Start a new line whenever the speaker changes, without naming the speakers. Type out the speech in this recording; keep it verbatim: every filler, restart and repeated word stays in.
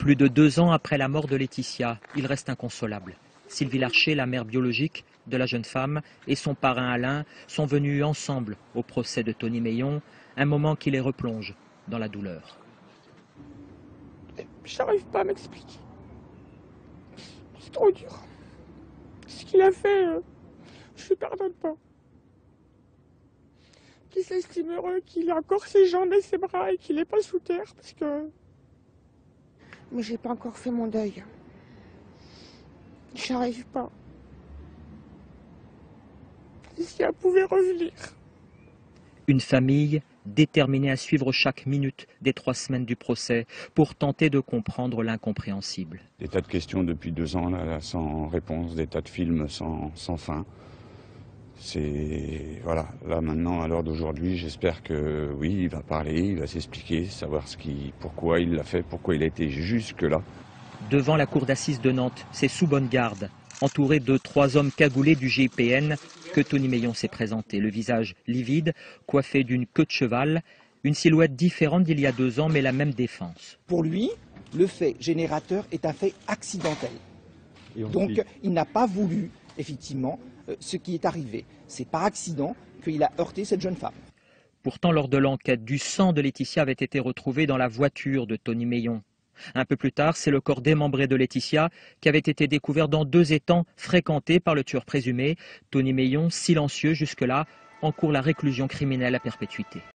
Plus de deux ans après la mort de Laetitia, il reste inconsolable. Sylvie Larcher, la mère biologique de la jeune femme, et son parrain Alain sont venus ensemble au procès de Tony Meillon, un moment qui les replonge dans la douleur.
J'arrive pas à m'expliquer. C'est trop dur. Ce qu'il a fait, euh, je lui pardonne pas. Qu'il s'estime heureux, qu'il ait encore ses jambes et ses bras et qu'il n'est pas sous terre parce que... Mais j'ai pas encore fait mon deuil. J'arrive pas. Si elle pouvait revenir.
Une famille déterminée à suivre chaque minute des trois semaines du procès pour tenter de comprendre l'incompréhensible.
Des tas de questions depuis deux ans là, là, sans réponse, des tas de films sans, sans fin. C'est voilà, là maintenant à l'heure d'aujourd'hui, j'espère que oui, il va parler, il va s'expliquer, savoir ce qui, pourquoi il l'a fait, pourquoi il a été jusque là.
Devant la cour d'assises de Nantes, c'est sous bonne garde, entouré de trois hommes cagoulés du G I P N, que Tony Meillon s'est présenté. Le visage livide, coiffé d'une queue de cheval, une silhouette différente d'il y a deux ans, mais la même défense.
Pour lui, le fait générateur est un fait accidentel. Donc il n'a pas voulu, effectivement, ce qui est arrivé. C'est par accident qu'il a heurté cette jeune femme.
Pourtant, lors de l'enquête, du sang de Laetitia avait été retrouvé dans la voiture de Tony Meillon. Un peu plus tard, c'est le corps démembré de Laetitia qui avait été découvert dans deux étangs fréquentés par le tueur présumé. Tony Meillon, silencieux jusque-là, encourt la réclusion criminelle à perpétuité.